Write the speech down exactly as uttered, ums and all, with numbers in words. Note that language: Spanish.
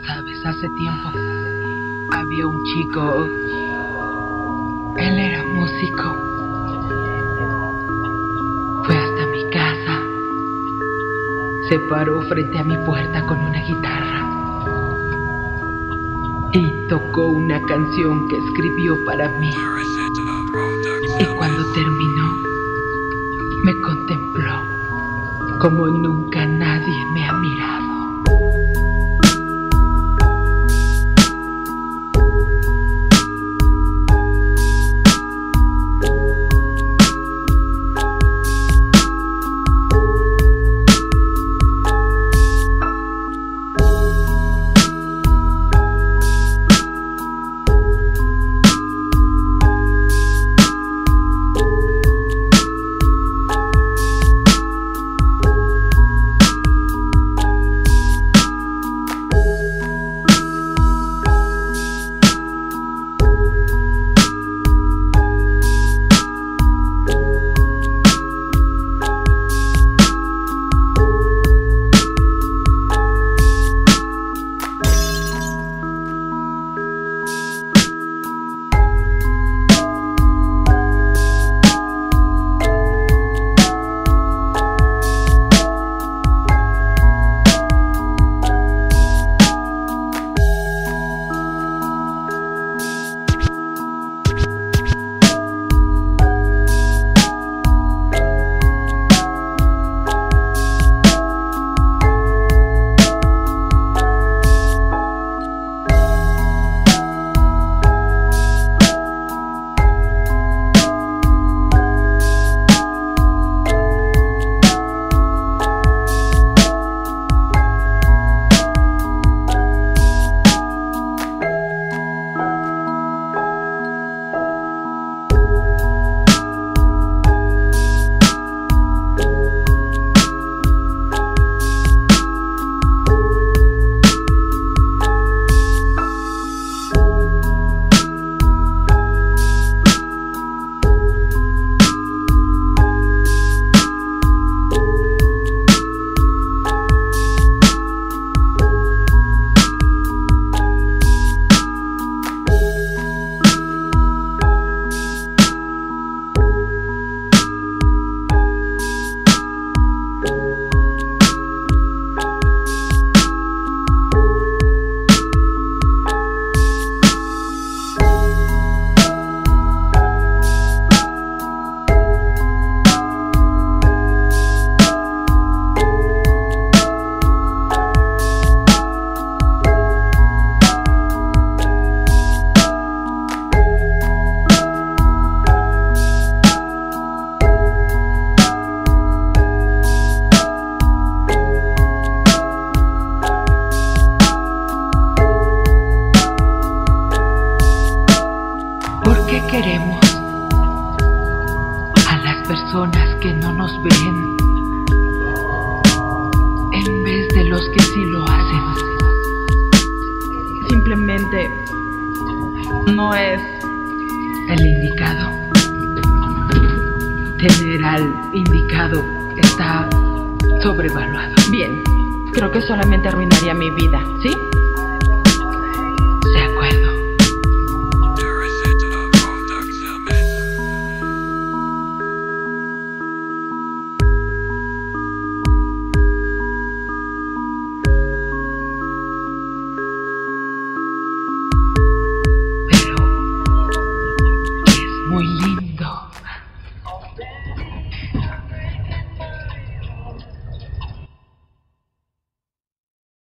Sabes, hace tiempo había un chico. Él era músico. Fue hasta mi casa. Se paró frente a mi puerta con una guitarra y tocó una canción que escribió para mí. Y cuando terminó, me contempló como nunca nadie me ha mirado. Queremos a las personas que no nos ven en vez de los que sí lo hacen. Simplemente no es el indicado. Tener al indicado está sobrevaluado. Bien, creo que solamente arruinaría mi vida, ¿sí?